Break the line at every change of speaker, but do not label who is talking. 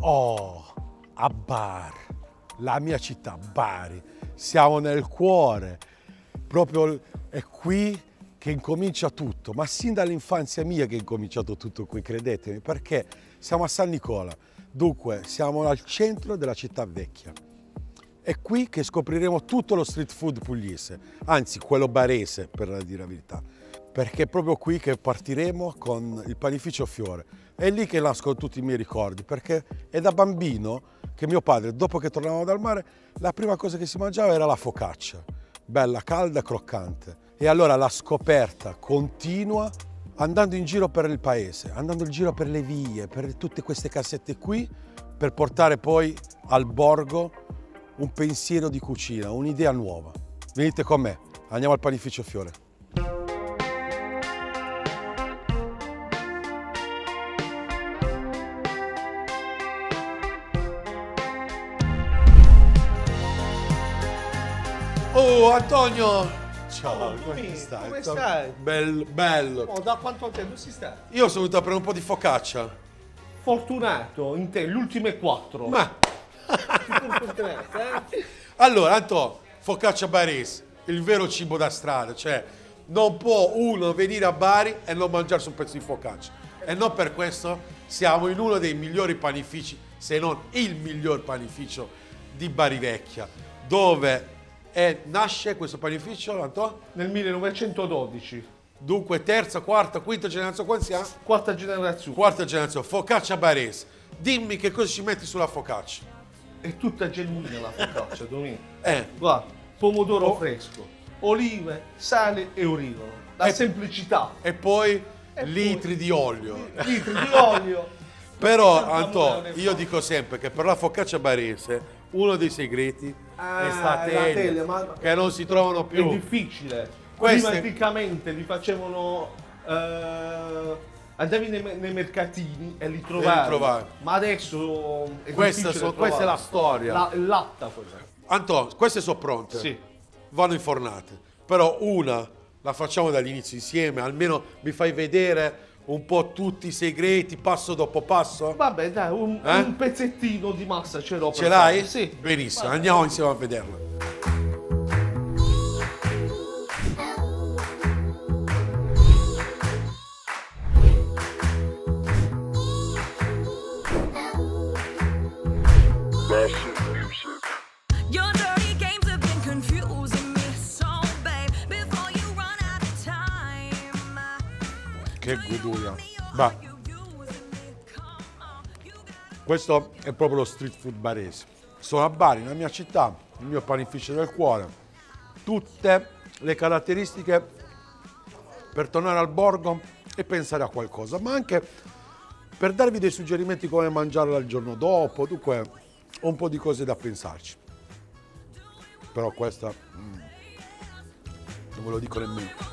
Oh, a Bar, la mia città, Bari. Siamo nel cuore, proprio è qui che incomincia tutto, ma sin dall'infanzia mia che è incominciato tutto qui, credetemi, perché siamo a San Nicola, dunque siamo al centro della città vecchia. È qui che scopriremo tutto lo street food pugliese, anzi quello barese per dire la verità, perché è proprio qui che partiremo con il panificio Fiore. È lì che nascono tutti i miei ricordi, perché è da bambino che mio padre, dopo che tornavamo dal mare, la prima cosa che si mangiava era la focaccia, bella, calda, croccante. E allora la scoperta continua andando in giro per il paese, andando in giro per le vie, per tutte queste casette qui, per portare poi al borgo un pensiero di cucina, un'idea nuova. Venite con me, andiamo al panificio Fiore. Oh Antonio! Ciao, come stai?
Come stai?
Bello.
Oh, da quanto tempo si sta?
Io sono venuto a prendere un po' di focaccia.
Fortunato in te, le ultime 4.
Ma
Fortunato, eh?
allora, Antonio, focaccia barese, il vero cibo da strada, cioè non può uno venire a Bari e non mangiarsi un pezzo di focaccia. E non per questo siamo in uno dei migliori panifici, se non il miglior panificio di Bari Vecchia, dove nasce questo panificio, Antonio?
Nel 1912.
Dunque terza, quarta, quinta generazione, quanti siamo?
Quarta generazione.
Quarta generazione, focaccia barese. Dimmi che cosa ci metti sulla focaccia.
È tutta genuina la focaccia, Domenico.
Eh.
Guarda, pomodoro fresco, olive, sale e origano. La semplicità.
E poi
E
litri di olio.
Litri di olio.
Però,
Tanta
Antonio,
mano
io dico sempre che per la focaccia barese uno dei segreti è sta
la
teglia,
teglia, ma
che non si trovano
è
più.
difficile.
Queste-
Prima anticamente li facevano, andavi nei mercatini e li trovavi. Ma adesso è
Questa
difficile
è la
trovarli.
storia.
È latta quella.
Antonio, queste sono pronte.
Sì.
Vanno infornate. Però una la facciamo dall'inizio insieme, almeno mi fai vedere un po' tutti i segreti, passo dopo passo.
Vabbè, dai, un pezzettino di massa ce l'ho. per
Ce l'hai?
fare. Sì.
Benissimo, andiamo insieme a vederla.
Your dirty games have been confusing me so, babe. Before you run out of time.
Che goduria. Ma questo è proprio lo street food barese. Sono a Bari, nella mia città, il mio panificio del cuore. Tutte le caratteristiche per tornare al borgo e pensare a qualcosa, ma anche per darvi dei suggerimenti come mangiarla il giorno dopo. Dunque, ho un po' di cose da pensarci. Però questa non ve lo dico nemmeno.